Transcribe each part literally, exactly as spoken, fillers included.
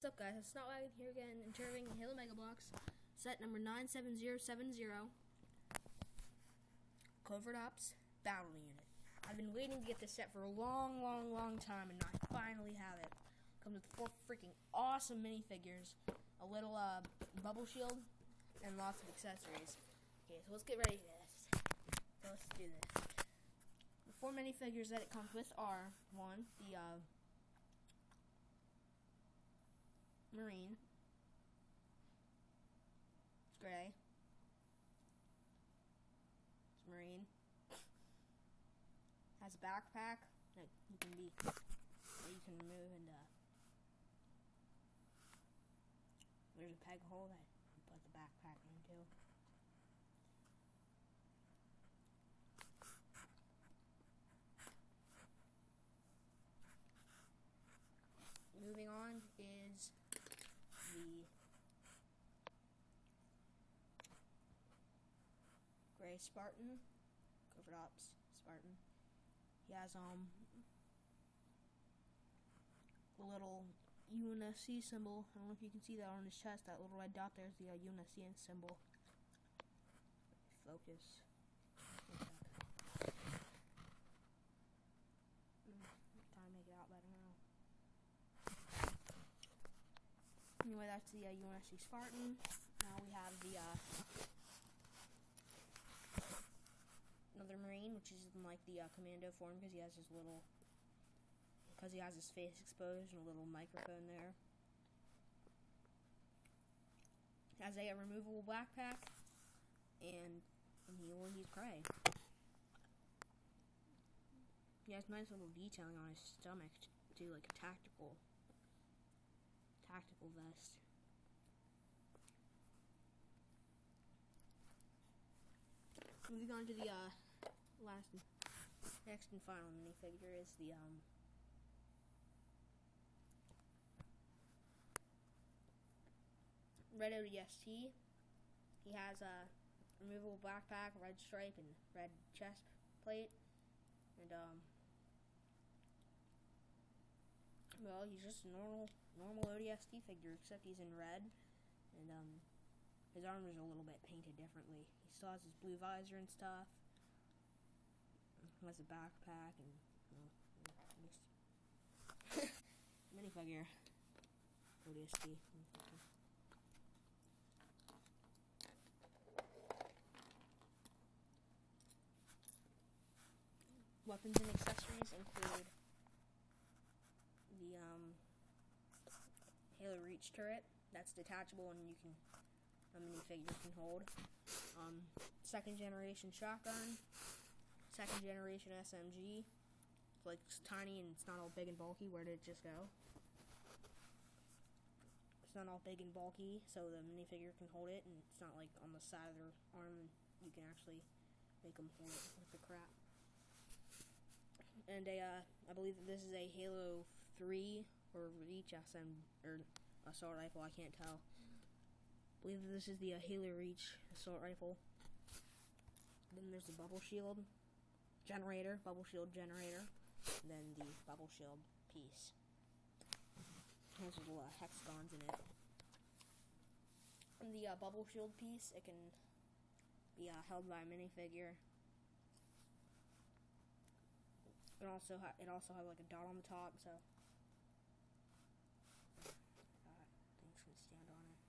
What's up, guys? It's Snotwagon here again, interviewing Halo Mega Bloks, set number nine seven zero seven zero. Covert Ops Battle Unit. I've been waiting to get this set for a long, long, long time, and I finally have it. Comes with four freaking awesome minifigures, a little uh, bubble shield, and lots of accessories. Okay, so let's get ready for this. So let's do this. The four minifigures that it comes with are, one, the uh, Marine. It's gray. It's Marine. Has a backpack that you can be that you can remove, and uh, there's a peg hole that you put the backpack into. Moving on is the gray Spartan, Covert Ops Spartan. He has um the little U N S C symbol. I don't know if you can see that on his chest. That little red dot there is the uh, U N S C symbol. Focus. Trying to make it out better now. Anyway, that's the uh, U N S C Spartan. Now we have the uh, another Marine, which is in like the uh, commando form because he has his little, because he has his face exposed and a little microphone there. Has a, a removable backpack, and, and he well, he's gray. He has nice little detailing on his stomach too, like a tactical. Tactical vest. Moving on to the uh, last, and, next and final minifigure is the um, red O D S T. He has a removable backpack, red stripe, and red chest plate, and um. Well, he's just a normal, normal O D S T figure, except he's in red, and um, his armor's a little bit painted differently. He still has his blue visor and stuff. He has a backpack and well, minifigure O D S T. Weapons and accessories include the um, Halo Reach turret that's detachable and you can a minifigure can hold. Um, second generation shotgun, second generation S M G. It's like it's tiny and it's not all big and bulky. Where did it just go? It's not all big and bulky, so the minifigure can hold it, and it's not like on the side of their arm. And you can actually make them hold it with the crap. And a, uh, I believe that this is a Halo three or Reach S M or assault rifle. I can't tell. I believe that this is the uh, Halo Reach assault rifle. Then there's the bubble shield generator, bubble shield generator. And then the bubble shield piece. It has little uh, hexagons in it. And the uh, bubble shield piece, it can be uh, held by a minifigure. It also ha it also has like a dot on the top, so uh, things can stand on it.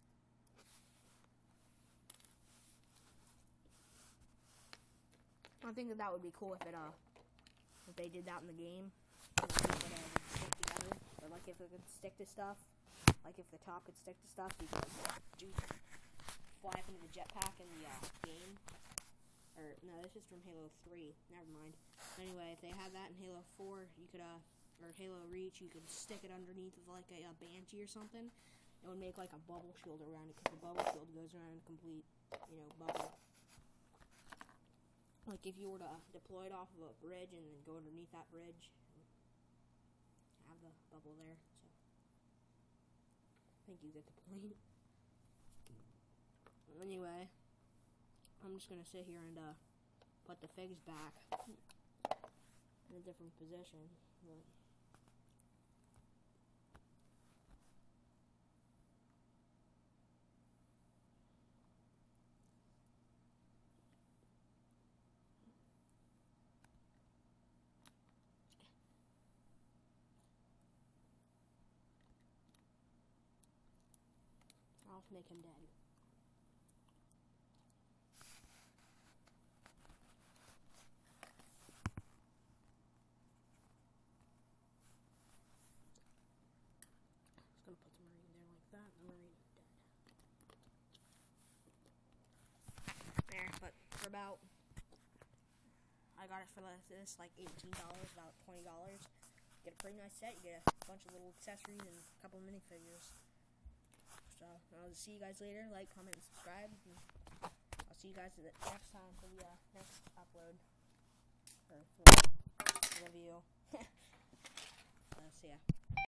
I think that that would be cool if it uh if they did that in the game. Like if it uh, would stick together, or like if it could stick to stuff, like if the top could stick to stuff, you could do fly up into the jetpack in the uh, game. Or, no, this is from Halo three. Never mind. Anyway, if they had that in Halo four, you could, uh, or Halo Reach, you could stick it underneath of, like, a, a Banshee or something. It would make, like, a bubble shield around it, because the bubble shield goes around a complete, you know, bubble. Like, if you were to deploy it off of a bridge and then go underneath that bridge, have the bubble there, so. I think you get the point. Anyway. I'm just gonna sit here and uh, put the figs back in a different position. But make him dead. Just gonna put the marine there like that, the marine dead. There, but for about, I got it for this like eighteen dollars, about twenty dollars. Get a pretty nice set. You get a bunch of little accessories and a couple of minifigures. So I'll see you guys later. Like, comment, and subscribe. And I'll see you guys next time for the uh, next upload or for the review. So see ya.